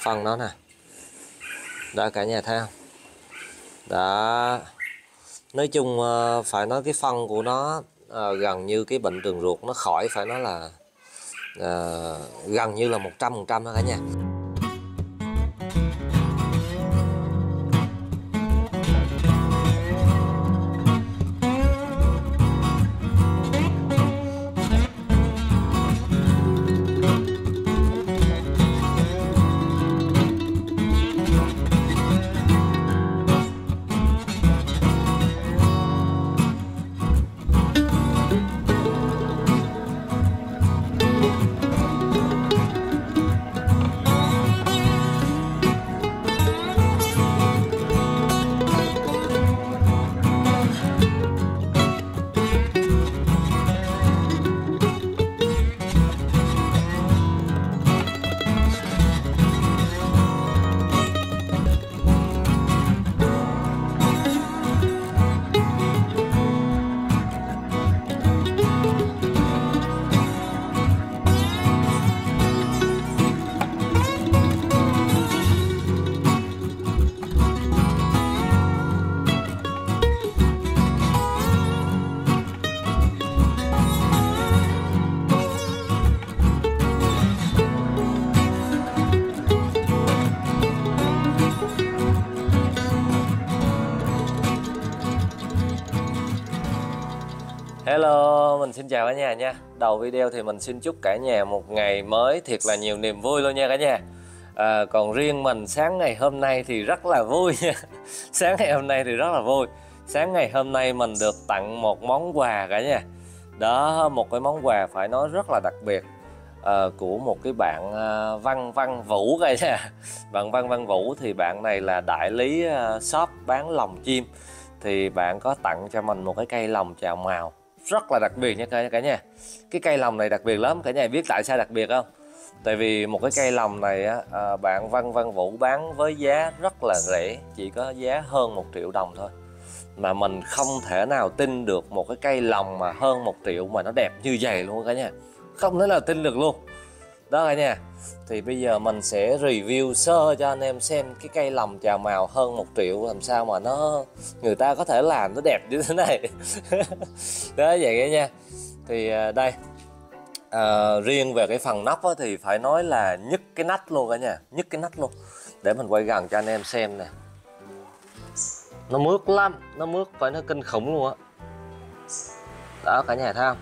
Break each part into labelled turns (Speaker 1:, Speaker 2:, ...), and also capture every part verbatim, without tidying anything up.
Speaker 1: phân nó nè. Đó cả nhà thấy không? Đó. Nói chung phải nói cái phân của nó à, gần như cái bệnh đường ruột nó khỏi, phải nói là à, gần như là một trăm phần trăm đó cả nhà. Hello, mình xin chào cả nhà nha. Đầu video thì mình xin chúc cả nhà một ngày mới thiệt là nhiều niềm vui luôn nha cả nhà. à, Còn riêng mình sáng ngày hôm nay thì rất là vui nha. Sáng ngày hôm nay thì rất là vui. Sáng ngày hôm nay mình được tặng một món quà cả nhà. Đó, một cái món quà phải nói rất là đặc biệt à, của một cái bạn à, Văn Văn Vũ cả nhà. Bạn Văn Văn Vũ thì bạn này là đại lý à, shop bán lồng chim. Thì bạn có tặng cho mình một cái cây lồng chào mào rất là đặc biệt nha cả nhà. Cái cây lồng này đặc biệt lắm, cả nhà biết tại sao đặc biệt không? Tại vì một cái cây lồng này á, à, bạn Văn Văn Vũ bán với giá rất là rẻ, chỉ có giá hơn một triệu đồng thôi. Mà mình không thể nào tin được một cái cây lồng mà hơn một triệu mà nó đẹp như vậy luôn cả nhà. Không thể nào tin được luôn. Đó cả nhà. Thì bây giờ mình sẽ review sơ cho anh em xem cái cây lồng chào mào hơn một triệu làm sao mà nó người ta có thể làm nó đẹp như thế này. Đó vậy cả nha. Thì đây à, riêng về cái phần nắp thì phải nói là nhức cái nách luôn cả nhà, nhức cái nách luôn. Để mình quay gần cho anh em xem nè. Nó mướt lắm, nó mướt phải nó kinh khủng luôn á. Đó cả nhà thấy không?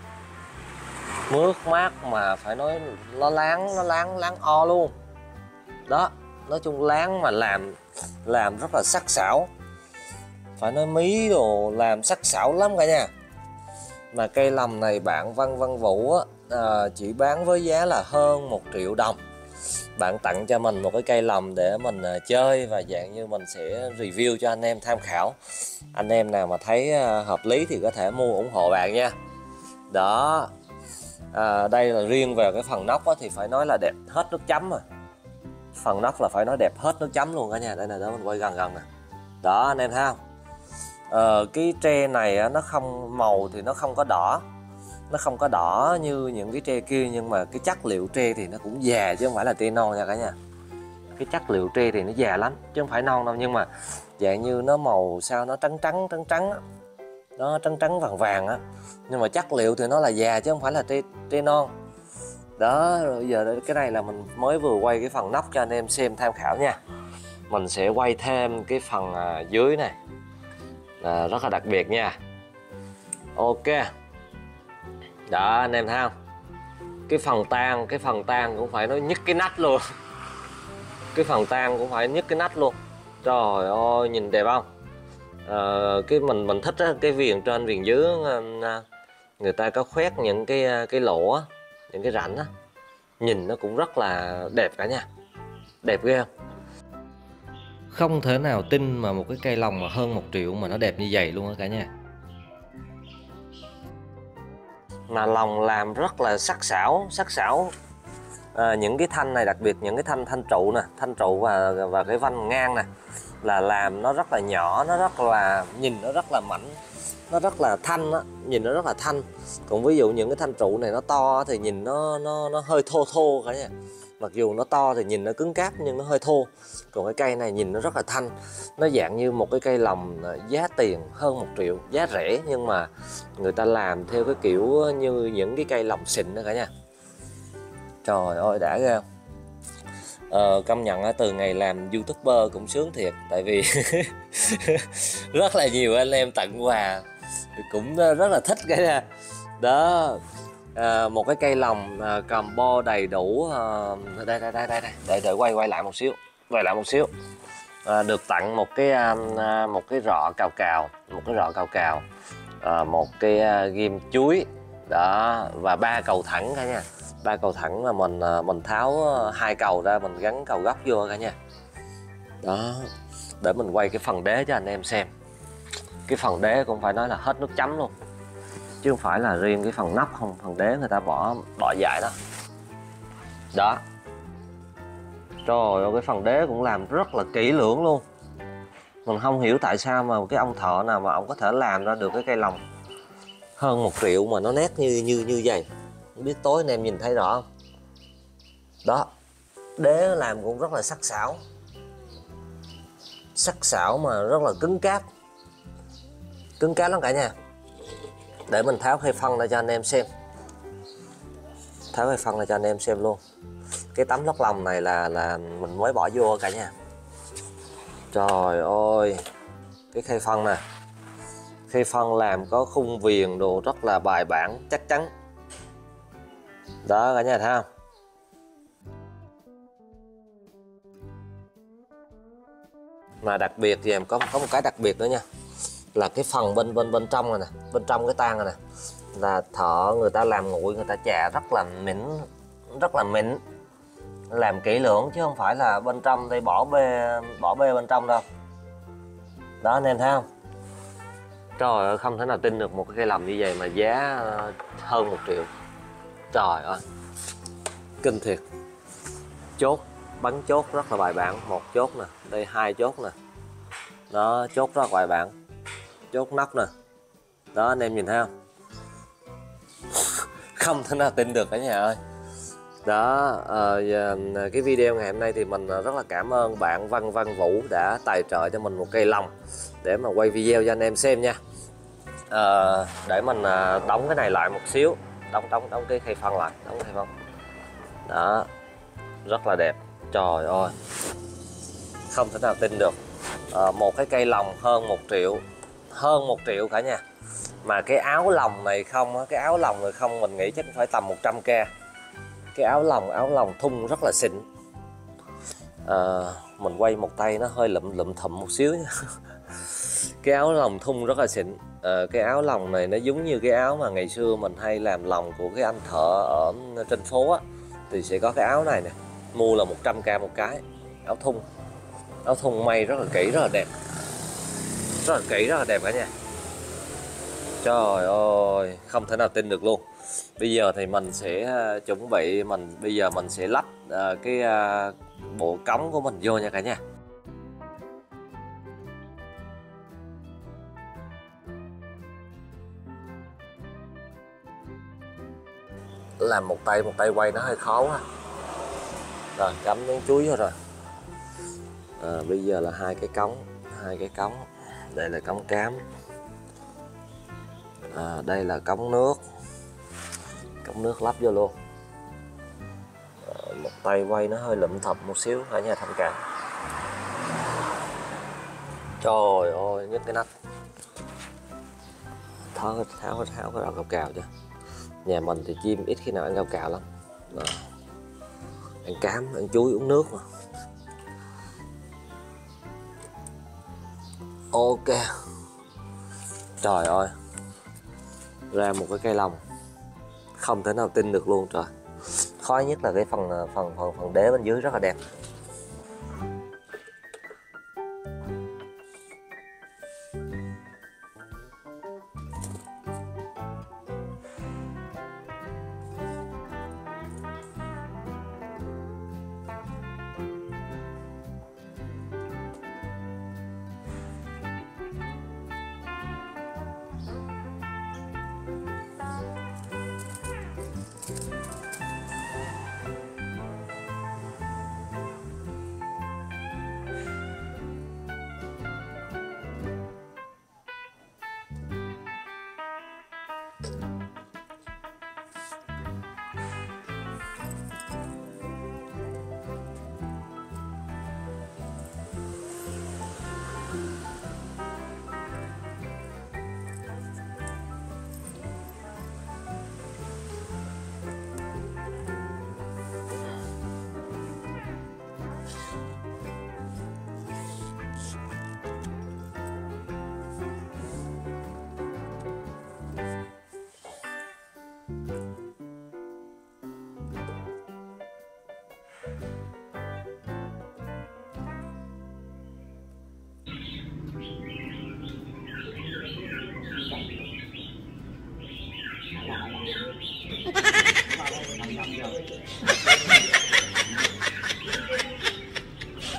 Speaker 1: Mướt mát mà phải nói nó láng, nó láng, láng o luôn. Đó, nói chung láng mà làm làm rất là sắc sảo. Phải nói mí đồ làm sắc sảo lắm cả nhà. Mà cây lồng này bạn Văn Văn Vũ á, à, chỉ bán với giá là hơn một triệu đồng. Bạn tặng cho mình một cái cây lồng để mình à, chơi và dạng như mình sẽ review cho anh em tham khảo. Anh em nào mà thấy à, hợp lý thì có thể mua ủng hộ bạn nha. Đó. À, đây là riêng về cái phần nóc á, thì phải nói là đẹp hết nước chấm rồi. Phần nóc là phải nói đẹp hết nước chấm luôn cả nhà. Đây là đó mình quay gần gần nè. Đó anh em thấy không? À, cái tre này á, nó không màu thì nó không có đỏ, nó không có đỏ như những cái tre kia, nhưng mà cái chất liệu tre thì nó cũng già chứ không phải là tre non nha cả nhà. Cái chất liệu tre thì nó già lắm chứ không phải non đâu, nhưng mà dạng như nó màu sao nó trắng trắng trắng trắng á. Nó trắng trắng vàng vàng á, nhưng mà chất liệu thì nó là già chứ không phải là tre, tre non. Đó, rồi giờ cái này là mình mới vừa quay cái phần nóc cho anh em xem tham khảo nha. Mình sẽ quay thêm cái phần à, dưới này à, rất là đặc biệt nha. Ok. Đó anh em thấy không? Cái phần tan, cái phần tan cũng phải nói nhức cái nách luôn. Cái phần tan cũng phải nhức cái nách luôn. Trời ơi nhìn đẹp không? À, cái mình mình thích á, cái viền trên viền dưới à, người ta có khoét những cái cái lỗ á, những cái rãnh á, nhìn nó cũng rất là đẹp cả nhà. Đẹp ghê không? Không thể nào tin mà một cái cây lồng mà hơn một triệu mà nó đẹp như vậy luôn á cả nhà. Mà lồng làm rất là sắc sảo, sắc sảo. À, những cái thanh này đặc biệt những cái thanh thanh trụ nè, thanh trụ và và cái vanh ngang nè là làm nó rất là nhỏ, nó rất là nhìn nó rất là mảnh, nó rất là thanh á, nhìn nó rất là thanh. Còn ví dụ những cái thanh trụ này nó to thì nhìn nó nó nó hơi thô thô cả nha. Mặc dù nó to thì nhìn nó cứng cáp nhưng nó hơi thô. Còn cái cây này nhìn nó rất là thanh. Nó dạng như một cái cây lồng giá tiền hơn một triệu, giá rẻ nhưng mà người ta làm theo cái kiểu như những cái cây lồng xịn đó cả nhà. Trời ơi đã ghê không? Ờ, công nhận từ ngày làm YouTuber cũng sướng thiệt. Tại vì rất là nhiều anh em tặng quà cũng rất là thích cái nha. Đó, à, một cái cây lồng à, combo đầy đủ. À, đây, đây đây đây đây để đợi quay quay lại một xíu, quay lại một xíu. À, được tặng một cái à, một cái rọ cào cào, một cái rọ cào cào, à, một cái à, ghim chuối đó và ba cầu thẳng cả nha. Ba cầu thẳng là mình mình tháo hai cầu ra, mình gắn cầu góc vô cả nha. Đó, để mình quay cái phần đế cho anh em xem. Cái phần đế cũng phải nói là hết nước chấm luôn, chứ không phải là riêng cái phần nắp không. Phần đế người ta bỏ bỏ dại đó. Đó, trời ơi, cái phần đế cũng làm rất là kỹ lưỡng luôn. Mình không hiểu tại sao mà cái ông thợ nào mà ông có thể làm ra được cái cây lồng hơn một triệu mà nó nét như như như vậy. Không biết tối anh em nhìn thấy rõ không? Đó, đế làm cũng rất là sắc sảo, sắc sảo mà rất là cứng cáp, cứng cáp lắm cả nhà. Để mình tháo khay phân ra cho anh em xem, tháo khay phân ra cho anh em xem luôn. Cái tấm lót lòng này là là mình mới bỏ vô cả nhà. Trời ơi, cái khay phân nè, khay phân làm có khung viền đồ rất là bài bản, chắc chắn. Đó cả nhà thấy không? Mà đặc biệt thì em có có một cái đặc biệt nữa nha, là cái phần bên bên bên trong này nè, bên trong cái tang này nè, là thợ người ta làm nguội, người ta chà rất là mịn, rất là mịn, làm kỹ lưỡng chứ không phải là bên trong đây bỏ bê bỏ bê bên trong đâu. Đó anh em thấy không? Trời ơi, không thể nào tin được một cái cây lồng như vậy mà giá hơn một triệu. Trời ơi, kinh thiệt. Chốt, bắn chốt rất là bài bản. Một chốt nè, đây hai chốt nè. Đó, chốt rất là bài bản. Chốt nóc nè. Đó anh em nhìn thấy không? Không thể nào tin được cả nhà ơi. Đó, à, cái video ngày hôm nay thì mình rất là cảm ơn bạn Văn Văn Vũ đã tài trợ cho mình một cây lồng để mà quay video cho anh em xem nha. À, để mình đóng cái này lại một xíu, đóng đóng đóng cái khay phân lại, đóng cái khay phân. Đó, rất là đẹp. Trời ơi, không thể nào tin được. À, một cái cây lồng hơn một triệu, hơn một triệu cả nhà. Mà cái áo lồng này không, cái áo lồng này không, mình nghĩ chắc phải tầm một trăm k. Cái áo lồng, áo lồng thun rất là xịn. À, mình quay một tay nó hơi lụm lụm thụm một xíu nha. Cái áo lồng thun rất là xịn. À, cái áo lồng này nó giống như cái áo mà ngày xưa mình hay làm lồng của cái anh thợ ở trên phố á, thì sẽ có cái áo này nè, mua là một trăm k một cái. Áo thun, áo thun may rất là kỹ, rất là đẹp, rất là kỹ, rất là đẹp cả nhà. Trời ơi, không thể nào tin được luôn. Bây giờ thì mình sẽ chuẩn bị, mình bây giờ mình sẽ lắp uh, cái uh, bộ cống của mình vô nha cả nhà. Làm một tay một tay quay nó hơi khó quá. Rồi cắm miếng chuối vô rồi. À, bây giờ là hai cái cống, hai cái cống. Đây là cống cám. À, đây là cống nước, cống nước lắp vô luôn. À, một tay quay nó hơi lụm thụm một xíu cả nhà thông cảm. Trời ơi, nhức cái nách. Tháo tháo tháo cái đầu cào cào cho. Nhà mình thì chim ít khi nào ăn cào cào lắm. Đó. Ăn cám, ăn chuối, uống nước mà. Ok. Trời ơi, ra một cái cây lồng không thể nào tin được luôn. Trời, khó nhất là cái phần phần phần phần đế bên dưới rất là đẹp.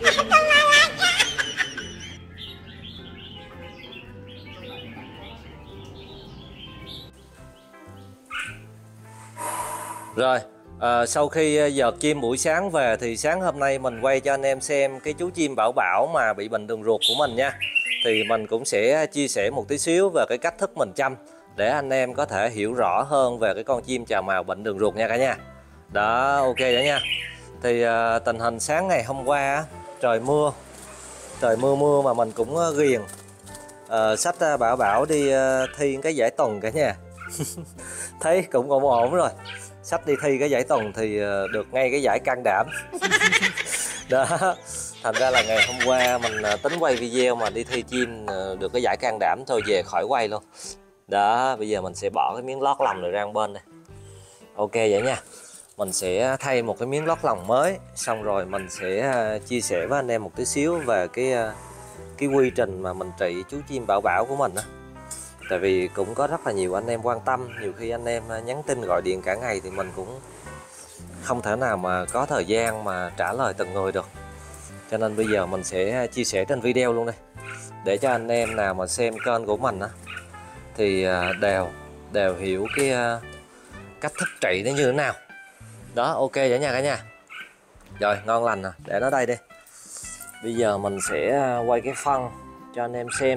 Speaker 1: Rồi, à, sau khi giờ chim buổi sáng về thì sáng hôm nay mình quay cho anh em xem cái chú chim Bảo Bảo mà bị bệnh đường ruột của mình nha. Thì mình cũng sẽ chia sẻ một tí xíu về cái cách thức mình chăm để anh em có thể hiểu rõ hơn về cái con chim chào mào bệnh đường ruột nha cả nhà. Đó, ok đó nha. Thì à, tình hình sáng ngày hôm qua trời mưa, trời mưa mưa mà mình cũng ghiền à, xách Bảo Bảo đi à, thi cái giải tuần cả nhà. Thấy cũng ổn ổn rồi, sắp đi thi cái giải tuần thì được ngay cái giải can đảm. Đó, thành ra là ngày hôm qua mình tính quay video mà đi thi chim được cái giải can đảm thôi về khỏi quay luôn. Đó, bây giờ mình sẽ bỏ cái miếng lót lòng này ra một bên đây. Ok vậy nha. Mình sẽ thay một cái miếng lót lòng mới, xong rồi mình sẽ chia sẻ với anh em một tí xíu về cái cái quy trình mà mình trị chú chim Bảo Bảo của mình đó. Tại vì cũng có rất là nhiều anh em quan tâm, nhiều khi anh em nhắn tin gọi điện cả ngày thì mình cũng không thể nào mà có thời gian mà trả lời từng người được. Cho nên bây giờ mình sẽ chia sẻ trên video luôn đây, để cho anh em nào mà xem kênh của mình á thì đều đều hiểu cái cách thức trị nó như thế nào. Đó, ok vậy nha cả nhà. Rồi, ngon lành nè, để nó đây đi. Bây giờ mình sẽ quay cái phân cho anh em xem.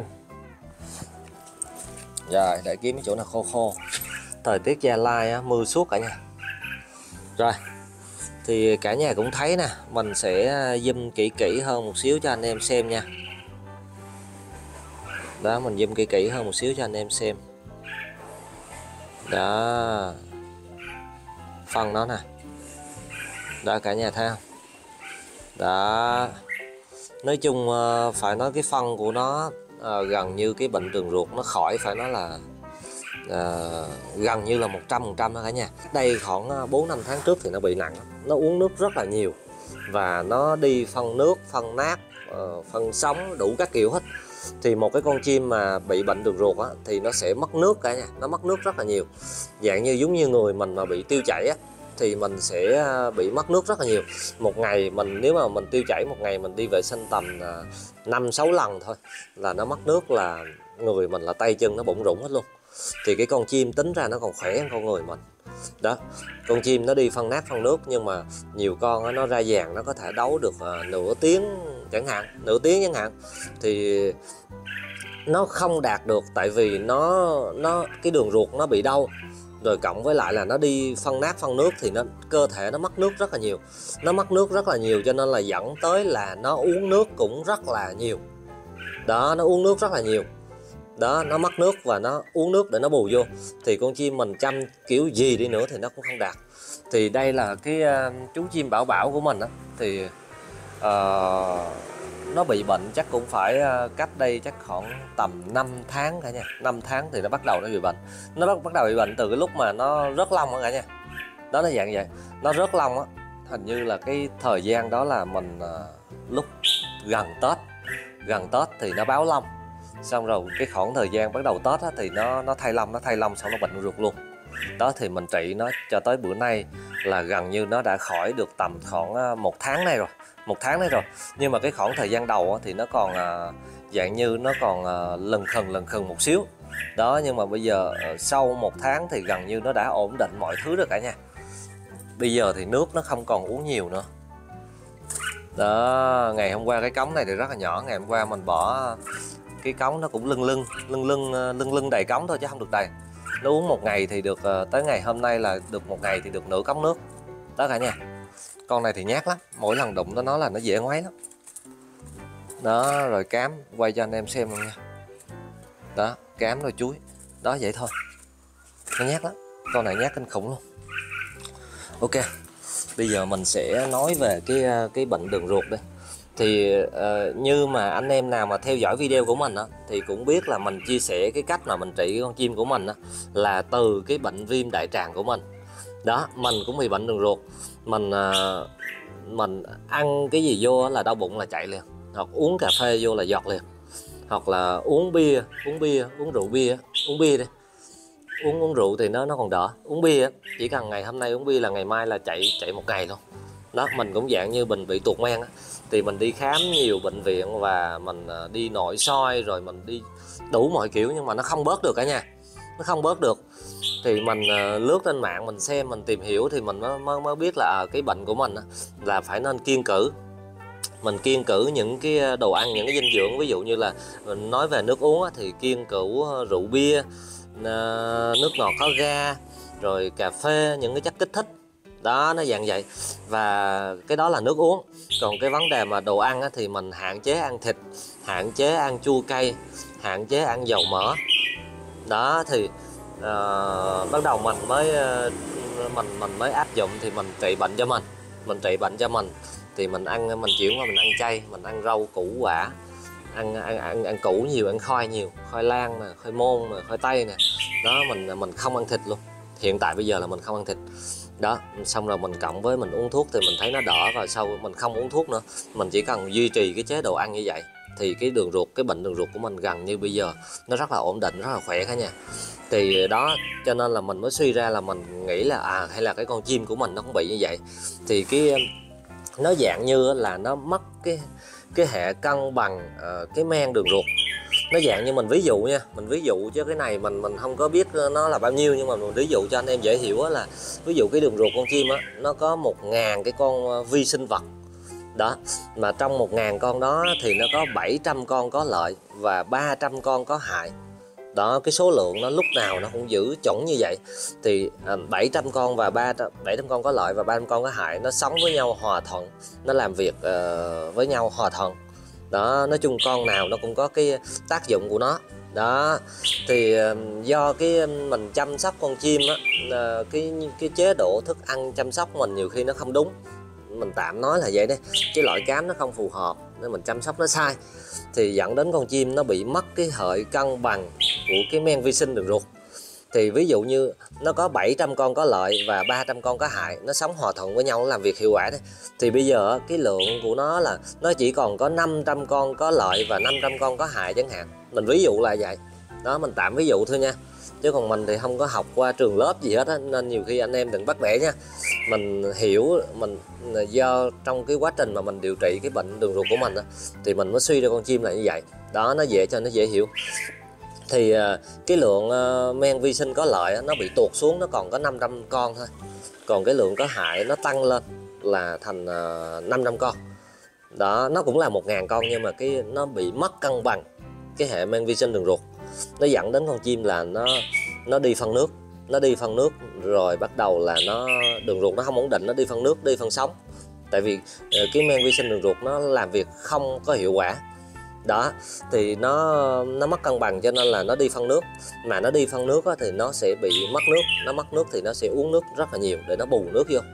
Speaker 1: Rồi, để kiếm cái chỗ nào khô khô. Thời tiết Gia Lai á, mưa suốt cả nhà. Rồi, thì cả nhà cũng thấy nè, mình sẽ zoom kỹ kỹ hơn một xíu cho anh em xem nha. Đó, mình zoom kỹ kỹ hơn một xíu cho anh em xem. Đó, phân nó nè. Đó, cả nhà thấy không? Đó, nói chung phải nói cái phân của nó à, gần như cái bệnh đường ruột nó khỏi, phải nói là à, gần như là một trăm phần trăm đó cả nhà. Đây khoảng bốn năm tháng trước thì nó bị nặng, nó uống nước rất là nhiều và nó đi phân nước, phân nát, phân sống đủ các kiểu hết. Thì một cái con chim mà bị bệnh đường ruột á, thì nó sẽ mất nước cả nhà, nó mất nước rất là nhiều. Dạng như giống như người mình mà bị tiêu chảy á, thì mình sẽ bị mất nước rất là nhiều. Một ngày mình nếu mà mình tiêu chảy một ngày mình đi vệ sinh tầm năm sáu lần thôi là nó mất nước, là người mình là tay chân nó bụng rủng hết luôn. Thì cái con chim tính ra nó còn khỏe hơn con người mình. Đó, con chim nó đi phân nát phân nước, nhưng mà nhiều con đó, nó ra vàng nó có thể đấu được uh, nửa tiếng chẳng hạn, nửa tiếng chẳng hạn thì nó không đạt được, tại vì nó nó cái đường ruột nó bị đau. Rồi cộng với lại là nó đi phân nát phân nước thì nó cơ thể nó mất nước rất là nhiều. Nó mất nước rất là nhiều cho nên là dẫn tới là nó uống nước cũng rất là nhiều. Đó, nó uống nước rất là nhiều. Đó, nó mất nước và nó uống nước để nó bù vô. Thì con chim mình chăm kiểu gì đi nữa thì nó cũng không đạt. Thì đây là cái uh, chú chim Bảo Bảo của mình á. Thì uh, nó bị bệnh chắc cũng phải uh, cách đây chắc khoảng tầm năm tháng cả nhà. Năm tháng thì nó bắt đầu nó bị bệnh. Nó bắt, bắt đầu bị bệnh từ cái lúc mà nó rớt lông á cả nhà. Đó, nó dạng vậy. Nó rớt lông á, hình như là cái thời gian đó là mình uh, lúc gần Tết. Gần Tết thì nó báo lông. Xong rồi cái khoảng thời gian bắt đầu Tết á, thì nó nó thay lông, nó thay lông xong nó bệnh ruột luôn. Đó, thì mình trị nó cho tới bữa nay là gần như nó đã khỏi được tầm khoảng một tháng nay rồi, một tháng nay rồi. Nhưng mà cái khoảng thời gian đầu á, thì nó còn à, dạng như nó còn à, lần khừng lần khừng một xíu. Đó, nhưng mà bây giờ sau một tháng thì gần như nó đã ổn định mọi thứ rồi cả nhà. Bây giờ thì nước nó không còn uống nhiều nữa. Đó, ngày hôm qua cái cống này thì rất là nhỏ, ngày hôm qua mình bỏ cái cống nó cũng lưng lưng lưng lưng lưng lưng đầy cống thôi chứ không được đầy. Nó uống một ngày thì được, tới ngày hôm nay là được một ngày thì được nửa cống nước. Đó cả nhà. Con này thì nhát lắm, mỗi lần đụng tới nó là nó dễ ngoáy lắm. Đó, rồi cám quay cho anh em xem luôn nha. Đó, cám rồi chuối. Đó, vậy thôi. Nó nhát lắm, con này nhát kinh khủng luôn. Ok, bây giờ mình sẽ nói về cái cái bệnh đường ruột đây. Thì uh, như mà anh em nào mà theo dõi video của mình á, thì cũng biết là mình chia sẻ cái cách mà mình trị con chim của mình á, là từ cái bệnh viêm đại tràng của mình. Đó, mình cũng bị bệnh đường ruột. Mình uh, mình ăn cái gì vô là đau bụng là chạy liền, hoặc uống cà phê vô là giọt liền, hoặc là uống bia, uống bia, uống rượu bia, uống bia đi. Uống uống rượu thì nó nó còn đỡ. Uống bia chỉ cần ngày hôm nay uống bia là ngày mai là chạy chạy một ngày luôn. Đó, mình cũng dạng như mình bị tuột men á. Thì mình đi khám nhiều bệnh viện và mình đi nội soi rồi mình đi đủ mọi kiểu nhưng mà nó không bớt được cả nhà, nó không bớt được. Thì mình lướt lên mạng mình xem, mình tìm hiểu thì mình mới, mới, mới biết là à, cái bệnh của mình là phải nên kiêng cữ. Mình kiêng cữ những cái đồ ăn, những cái dinh dưỡng, ví dụ như là mình nói về nước uống thì kiêng cữ rượu bia, nước ngọt có ga, rồi cà phê, những cái chất kích thích đó, nó dạng vậy. Và cái đó là nước uống. Còn cái vấn đề mà đồ ăn thì mình hạn chế ăn thịt, hạn chế ăn chua cay, hạn chế ăn dầu mỡ đó. Thì uh, bắt đầu mình mới uh, mình mình mới áp dụng thì mình trị bệnh cho mình mình trị bệnh cho mình thì mình ăn mình chuyển qua mình ăn chay, mình ăn rau củ quả, ăn ăn ăn ăn củ nhiều, ăn khoai nhiều, khoai lang nè, khoai môn nè, khoai tây nè đó. Mình mình không ăn thịt luôn, hiện tại bây giờ là mình không ăn thịt đó. Xong rồi mình cộng với mình uống thuốc thì mình thấy nó đỡ, và sau mình không uống thuốc nữa, mình chỉ cần duy trì cái chế độ ăn như vậy thì cái đường ruột, cái bệnh đường ruột của mình gần như bây giờ nó rất là ổn định, rất là khỏe cả nhà. Thì đó cho nên là mình mới suy ra là mình nghĩ là à hay là cái con chim của mình nó cũng bị như vậy. Thì cái nó dạng như là nó mất cái cái hệ cân bằng uh, cái men đường ruột. Nó dạng như mình ví dụ nha, mình ví dụ chứ cái này mình mình không có biết nó là bao nhiêu, nhưng mà mình ví dụ cho anh em dễ hiểu là ví dụ cái đường ruột con chim á, nó có một ngàn cái con vi sinh vật đó, mà trong một ngàn con đó thì nó có bảy trăm con có lợi và ba trăm con có hại đó. Cái số lượng nó lúc nào nó cũng giữ chuẩn như vậy. Thì à, bảy trăm con và bảy trăm con có lợi và ba trăm con có hại, nó sống với nhau hòa thuận, nó làm việc uh, với nhau hòa thuận đó. Nói chung con nào nó cũng có cái tác dụng của nó đó. Thì uh, do cái mình chăm sóc con chim á, uh, cái cái chế độ thức ăn chăm sóc mình nhiều khi nó không đúng, mình tạm nói là vậy đấy, cái loại cám nó không phù hợp nên mình chăm sóc nó sai, thì dẫn đến con chim nó bị mất cái hệ cân bằng của cái men vi sinh đường ruột. Thì ví dụ như nó có bảy trăm con có lợi và ba trăm con có hại, nó sống hòa thuận với nhau, nó làm việc hiệu quả đấy. Thì bây giờ cái lượng của nó là nó chỉ còn có năm trăm con có lợi và năm trăm con có hại chẳng hạn, mình ví dụ là vậy đó, mình tạm ví dụ thôi nha, chứ còn mình thì không có học qua trường lớp gì hết á, nên nhiều khi anh em đừng bắt bẻ nha. Mình hiểu, mình do trong cái quá trình mà mình điều trị cái bệnh đường ruột của mình á, thì mình mới suy ra con chim là như vậy đó, nó dễ cho nó dễ hiểu. Thì cái lượng men vi sinh có lợi nó bị tuột xuống, nó còn có năm trăm con thôi, còn cái lượng có hại nó tăng lên là thành năm trăm con đó. Nó cũng là một ngàn con nhưng mà cái nó bị mất cân bằng cái hệ men vi sinh đường ruột, nó dẫn đến con chim là nó nó đi phân nước, nó đi phân nước rồi bắt đầu là nó đường ruột nó không ổn định, nó đi phân nước, đi phân sống, tại vì cái men vi sinh đường ruột nó làm việc không có hiệu quả đó. Thì nó nó mất cân bằng cho nên là nó đi phân nước, mà nó đi phân nước á, thì nó sẽ bị mất nước, nó mất nước thì nó sẽ uống nước rất là nhiều để nó bù nước vô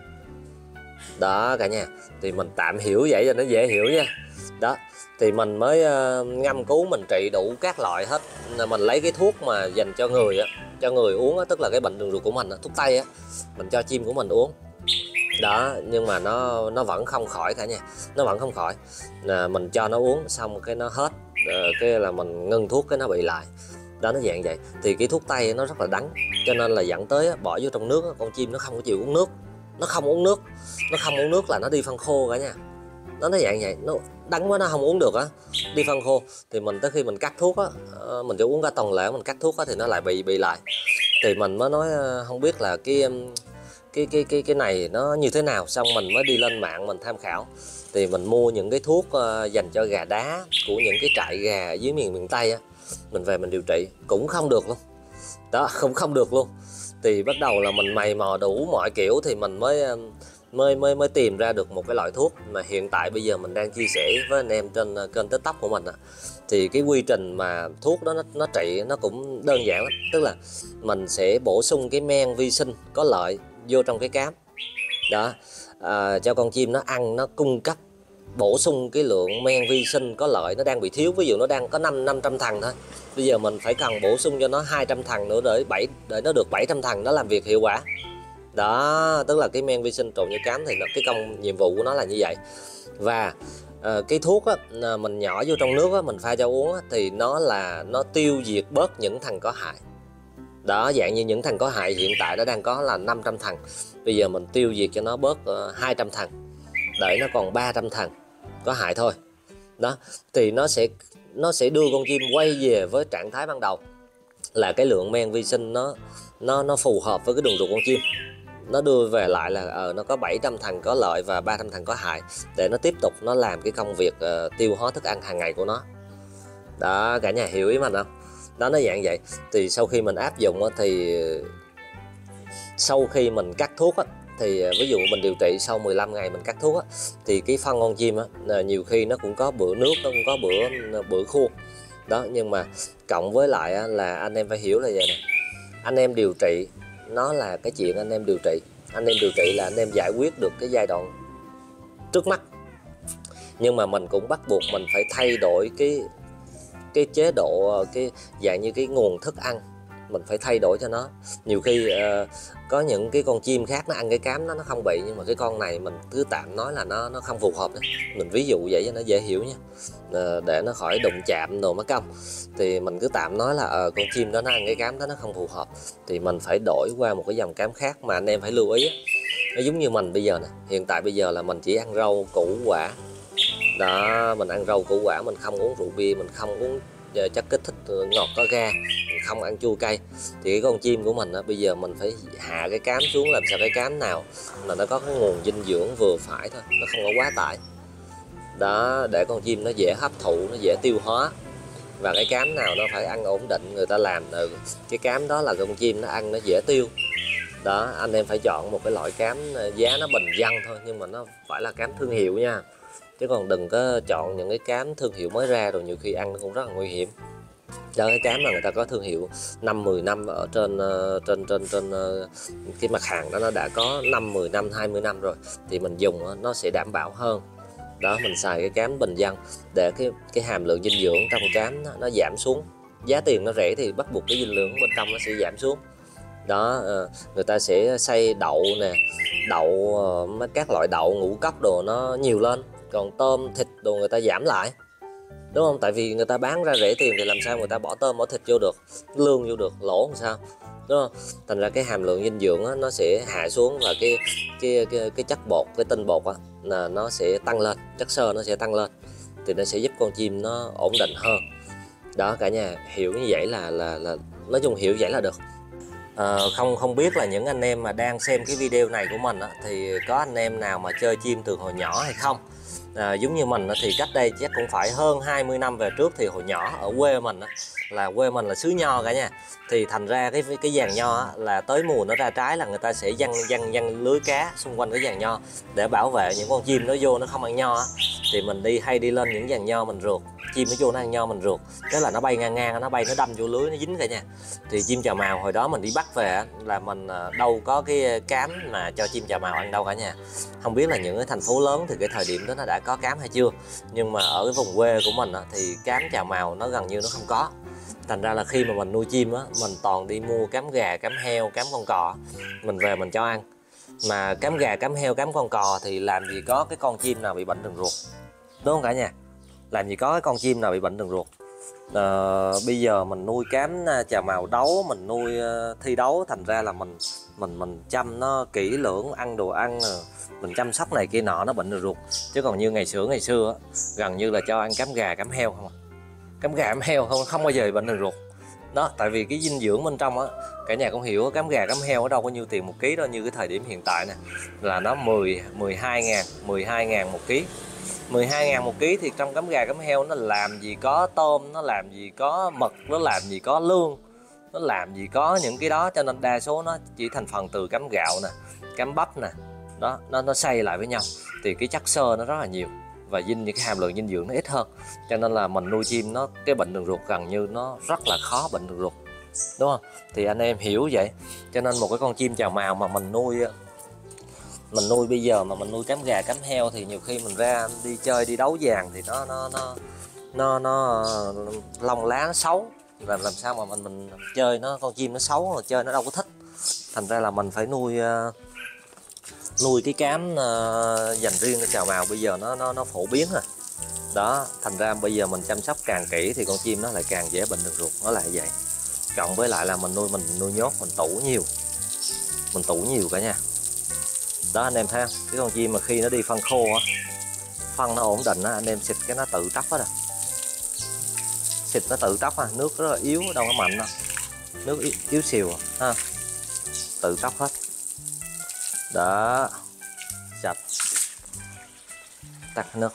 Speaker 1: đó cả nhà. Thì mình tạm hiểu vậy cho nó dễ hiểu nha đó. Thì mình mới uh, ngâm cứu mình trị đủ các loại hết. Mình lấy cái thuốc mà dành cho người á, cho người uống á, tức là cái bệnh đường ruột của mình á, thuốc tây á, mình cho chim của mình uống đó, nhưng mà nó nó vẫn không khỏi cả nhà, nó vẫn không khỏi. À, mình cho nó uống xong cái nó hết, à, cái là mình ngưng thuốc cái nó bị lại đó, nó dạng vậy. Thì cái thuốc tây nó rất là đắng, cho nên là dẫn tới bỏ vô trong nước, con chim nó không có chịu uống nước, nó không uống nước, nó không uống nước là nó đi phân khô cả nhà. Nó nó dạng vậy, nó đắng quá nó không uống được á, đi phân khô. Thì mình tới khi mình cắt thuốc á, mình cho uống cả tuần lễ, mình cắt thuốc á thì nó lại bị bị lại. Thì mình mới nói không biết là cái cái cái cái cái này nó như thế nào, xong mình mới đi lên mạng mình tham khảo. Thì mình mua những cái thuốc dành cho gà đá của những cái trại gà ở dưới miền miền Tây á, mình về mình điều trị cũng không được luôn đó, không không được luôn. Thì bắt đầu là mình mày mò đủ mọi kiểu thì mình mới mới mới mới tìm ra được một cái loại thuốc mà hiện tại bây giờ mình đang chia sẻ với anh em trên kênh TikTok của mình. Thì cái quy trình mà thuốc đó nó, nó trị nó cũng đơn giản lắm, tức là mình sẽ bổ sung cái men vi sinh có lợi vô trong cái cám đó, à, cho con chim nó ăn, nó cung cấp bổ sung cái lượng men vi sinh có lợi nó đang bị thiếu. Ví dụ nó đang có năm năm trăm thằng thôi, bây giờ mình phải cần bổ sung cho nó hai trăm thằng nữa để bảy để nó được bảy trăm thằng, nó làm việc hiệu quả đó. Tức là cái men vi sinh trộn với cám thì nó, cái công nhiệm vụ của nó là như vậy. Và uh, cái thuốc á, mình nhỏ vô trong nước á, mình pha cho uống á, thì nó là nó tiêu diệt bớt những thằng có hại đó. Dạng như những thằng có hại hiện tại nó đang có là năm trăm thằng, bây giờ mình tiêu diệt cho nó bớt uh, hai trăm thằng để nó còn ba trăm thằng có hại thôi. Đó, thì nó sẽ nó sẽ đưa con chim quay về với trạng thái ban đầu, là cái lượng men vi sinh nó nó nó phù hợp với cái đường ruột con chim. Nó đưa về lại là ờ, nó có bảy trăm thằng có lợi và ba trăm thằng có hại, để nó tiếp tục nó làm cái công việc uh, tiêu hóa thức ăn hàng ngày của nó. Đó, cả nhà hiểu ý mình không? Đó, nó dạng vậy. Thì sau khi mình áp dụng thì sau khi mình cắt thuốc á, thì ví dụ mình điều trị sau mười lăm ngày mình cắt thuốc á, thì cái phân con chim á, nhiều khi nó cũng có bữa nước, nó cũng có bữa bữa khô. Đó, nhưng mà cộng với lại á, là anh em phải hiểu là vậy nè, anh em điều trị nó là cái chuyện anh em điều trị anh em điều trị là anh em giải quyết được cái giai đoạn trước mắt, nhưng mà mình cũng bắt buộc mình phải thay đổi cái cái chế độ, cái dạng như cái nguồn thức ăn mình phải thay đổi cho nó. Nhiều khi uh, có những cái con chim khác nó ăn cái cám nó nó không bị, nhưng mà cái con này mình cứ tạm nói là nó nó không phù hợp nữa. Mình ví dụ vậy cho nó dễ hiểu nha, uh, để nó khỏi đụng chạm đồ mất công. Thì mình cứ tạm nói là uh, con chim đó nó ăn cái cám đó nó không phù hợp, thì mình phải đổi qua một cái dòng cám khác. Mà anh em phải lưu ý á, nó giống như mình bây giờ nè, hiện tại bây giờ là mình chỉ ăn rau củ quả. Đó, mình ăn rau củ quả, mình không uống rượu bia, mình không uống chất kích thích ngọt có ga, mình không ăn chua cay. Thì cái con chim của mình á, bây giờ mình phải hạ cái cám xuống, làm sao cái cám nào là nó có cái nguồn dinh dưỡng vừa phải thôi, nó không có quá tải. Đó, để con chim nó dễ hấp thụ, nó dễ tiêu hóa. Và cái cám nào nó phải ăn ổn định, người ta làm cái cám đó là con chim nó ăn nó dễ tiêu. Đó, anh em phải chọn một cái loại cám giá nó bình dân thôi, nhưng mà nó phải là cám thương hiệu nha, chứ còn đừng có chọn những cái cám thương hiệu mới ra rồi nhiều khi ăn nó cũng rất là nguy hiểm. Đó, cái cám mà người ta có thương hiệu năm mười năm ở trên trên trên trên cái mặt hàng đó, nó đã có năm mười năm, hai mươi năm rồi, thì mình dùng nó sẽ đảm bảo hơn. Đó, mình xài cái cám bình dân để cái cái hàm lượng dinh dưỡng trong cám nó, nó giảm xuống. Giá tiền nó rẻ thì bắt buộc cái dinh dưỡng bên trong nó sẽ giảm xuống. Đó, người ta sẽ xay đậu nè, đậu các loại đậu ngũ cốc đồ nó nhiều lên, còn tôm thịt đồ người ta giảm lại, đúng không? Tại vì người ta bán ra rẻ tiền thì làm sao người ta bỏ tôm bỏ thịt vô được, lương vô được, lỗ làm sao, đúng không? Thành ra cái hàm lượng dinh dưỡng á, nó sẽ hạ xuống, và cái cái cái, cái chất bột, cái tinh bột á, là nó sẽ tăng lên, chất xơ nó sẽ tăng lên, thì nó sẽ giúp con chim nó ổn định hơn. Đó, cả nhà hiểu như vậy là là là nói chung hiểu vậy là được. À, không không biết là những anh em mà đang xem cái video này của mình á, thì có anh em nào mà chơi chim từ hồi nhỏ hay không? À, giống như mình á, thì cách đây chắc cũng phải hơn hai mươi năm về trước, thì hồi nhỏ ở quê mình á, là quê mình là xứ nho cả nha, thì thành ra cái cái giàn nho á, là tới mùa nó ra trái là người ta sẽ giăng giăng giăng lưới cá xung quanh cái giàn nho để bảo vệ những con chim nó vô nó không ăn nho á. Thì mình đi hay đi lên những giàn nho mình rượt, chim nó vô nó ăn nho mình rượt, thế là nó bay ngang ngang, nó bay nó đâm vô lưới nó dính cả nhà. Thì chim chào mào hồi đó mình đi bắt về là mình đâu có cái cám mà cho chim chào mào ăn đâu cả nhà. Không biết là những cái thành phố lớn thì cái thời điểm đó nó đã có cám hay chưa, nhưng mà ở cái vùng quê của mình á, thì cám chào mào nó gần như nó không có. Thành ra là khi mà mình nuôi chim á, mình toàn đi mua cám gà, cám heo, cám con cò, mình về mình cho ăn. Mà cám gà, cám heo, cám con cò thì làm gì có cái con chim nào bị bệnh đường ruột, đúng không cả nhà? Làm gì có cái con chim nào bị bệnh đường ruột. À, bây giờ mình nuôi cám chào mào đấu, mình nuôi thi đấu, thành ra là mình mình mình chăm nó kỹ lưỡng, ăn đồ ăn, mình chăm sóc này kia nọ, nó bệnh đường ruột. Chứ còn như ngày xưa ngày xưa gần như là cho ăn cám gà, cám heo không à. Cám gà, cám heo không không bao giờ bị bệnh đường ruột. Đó, tại vì cái dinh dưỡng bên trong á, cả nhà cũng hiểu, cám gà, cám heo ở đâu có nhiêu tiền một ký đâu. Như cái thời điểm hiện tại nè là nó mười, mười hai ngàn, mười hai ngàn một ký. mười hai ngàn một ký thì trong cám gà, cám heo nó làm gì có tôm, nó làm gì có mực, nó làm gì có lương, nó làm gì có những cái đó. Cho nên đa số nó chỉ thành phần từ cám gạo nè, cám bắp nè, đó, nó nó xay lại với nhau, thì cái chất xơ nó rất là nhiều và dinh những cái hàm lượng dinh dưỡng nó ít hơn. Cho nên là mình nuôi chim nó cái bệnh đường ruột gần như nó rất là khó bệnh đường ruột, đúng không? Thì anh em hiểu vậy. Cho nên một cái con chim chào mào mà mình nuôi mình nuôi bây giờ mà mình nuôi cám gà, cám heo, thì nhiều khi mình ra đi chơi, đi đấu vàng thì nó nó nó nó nó lông lá nó xấu, làm làm sao mà mình mình chơi nó, con chim nó xấu rồi chơi nó đâu có thích. Thành ra là mình phải nuôi nuôi cái cám uh, dành riêng cho chào mào bây giờ nó nó nó phổ biến rồi. Đó, thành ra bây giờ mình chăm sóc càng kỹ thì con chim nó lại càng dễ bệnh đường ruột, nó lại vậy. Cộng với lại là mình nuôi mình nuôi nhốt, mình tủ nhiều, mình tủ nhiều cả nha. Đó, anh em thấy không? Cái con chim mà khi nó đi phân khô á, phân nó ổn định á, anh em xịt cái nó tự tóc hết rồi. Xịt nó tự tóc ha, nước rất là yếu, đâu có mạnh đâu. Nước yếu, yếu xìu ha. Tự tóc hết. Đó. Sạch. Tắt nước.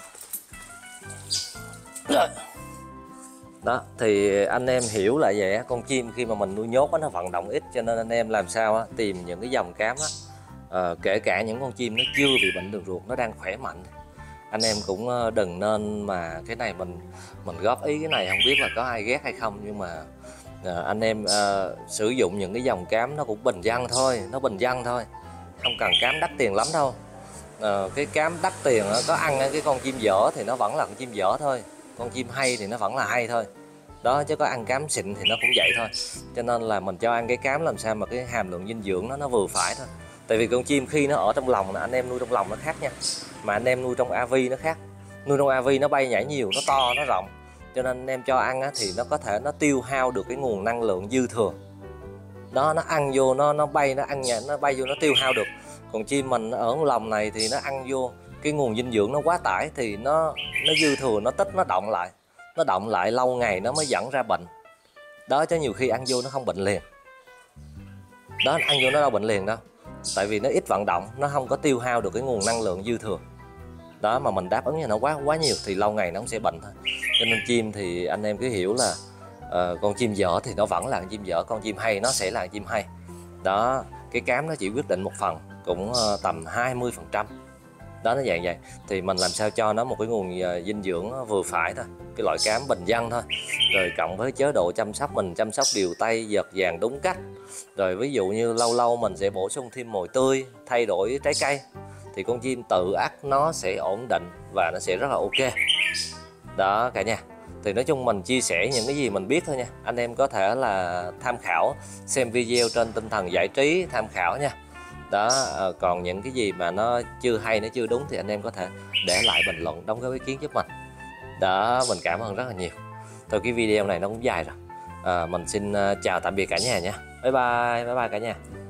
Speaker 1: Rồi. Đó, thì anh em hiểu là vậy á, con chim khi mà mình nuôi nhốt á, nó vận động ít, cho nên anh em làm sao á, tìm những cái dòng cám á, à, kể cả những con chim nó chưa bị bệnh đường ruột, nó đang khỏe mạnh, anh em cũng đừng nên mà cái này mình mình góp ý cái này không biết là có ai ghét hay không, nhưng mà à, anh em à, sử dụng những cái dòng cám nó cũng bình dân thôi, nó bình dân thôi, không cần cám đắt tiền lắm đâu. À, cái cám đắt tiền đó, có ăn cái con chim dở thì nó vẫn là con chim dở thôi, con chim hay thì nó vẫn là hay thôi đó, chứ có ăn cám xịn thì nó cũng vậy thôi. Cho nên là mình cho ăn cái cám làm sao mà cái hàm lượng dinh dưỡng nó nó vừa phải thôi. Tại vì con chim khi nó ở trong lồng là anh em nuôi trong lồng nó khác nha, mà anh em nuôi trong a vê nó khác. Nuôi trong a vê nó bay nhảy nhiều, nó to, nó rộng, cho nên anh em cho ăn á, thì nó có thể nó tiêu hao được cái nguồn năng lượng dư thừa đó, nó ăn vô nó nó bay nó ăn nhà nó bay vô nó tiêu hao được. Còn chim mình ở lồng này thì nó ăn vô cái nguồn dinh dưỡng nó quá tải thì nó nó dư thừa, nó tích, nó động lại nó động lại lâu ngày nó mới dẫn ra bệnh đó, chứ nhiều khi ăn vô nó không bệnh liền đó, ăn vô nó đâu bệnh liền đâu, tại vì nó ít vận động, nó không có tiêu hao được cái nguồn năng lượng dư thừa đó, mà mình đáp ứng cho nó quá quá nhiều thì lâu ngày nó cũng sẽ bệnh thôi. Cho nên chim thì anh em cứ hiểu là uh, con chim dở thì nó vẫn là con chim dở, con chim hay nó sẽ là con chim hay đó. Cái cám nó chỉ quyết định một phần, cũng uh, tầm hai mươi phần trăm đó, nó dạng vậy. Thì mình làm sao cho nó một cái nguồn uh, dinh dưỡng vừa phải thôi, cái loại cám bình dân thôi, rồi cộng với chế độ chăm sóc, mình chăm sóc điều tay giật vàng đúng cách, rồi ví dụ như lâu lâu mình sẽ bổ sung thêm mồi tươi, thay đổi trái cây, thì con chim tự ắt nó sẽ ổn định và nó sẽ rất là ok đó cả nhà. Thì nói chung mình chia sẻ những cái gì mình biết thôi nha, anh em có thể là tham khảo, xem video trên tinh thần giải trí, tham khảo nha đó. À, còn những cái gì mà nó chưa hay, nó chưa đúng thì anh em có thể để lại bình luận, đóng góp ý kiến giúp mình đó. Mình cảm ơn rất là nhiều. Thôi cái video này nó cũng dài rồi, à, mình xin chào tạm biệt cả nhà nha, bye bye bye bye cả nhà.